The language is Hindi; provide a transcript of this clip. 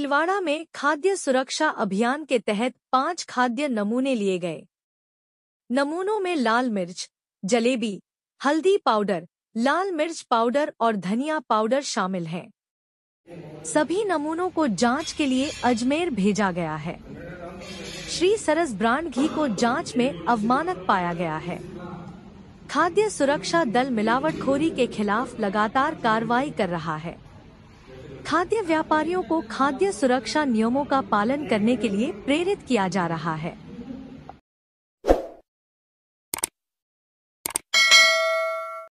छिंदवाड़ा में खाद्य सुरक्षा अभियान के तहत 5 खाद्य नमूने लिए गए। नमूनों में लाल मिर्च, जलेबी, हल्दी पाउडर, लाल मिर्च पाउडर और धनिया पाउडर शामिल हैं। सभी नमूनों को जांच के लिए अजमेर भेजा गया है। श्री सरस ब्रांड घी को जांच में अवमानक पाया गया है। खाद्य सुरक्षा दल मिलावटखोरी के खिलाफ लगातार कार्रवाई कर रहा है। खाद्य व्यापारियों को खाद्य सुरक्षा नियमों का पालन करने के लिए प्रेरित किया जा रहा है।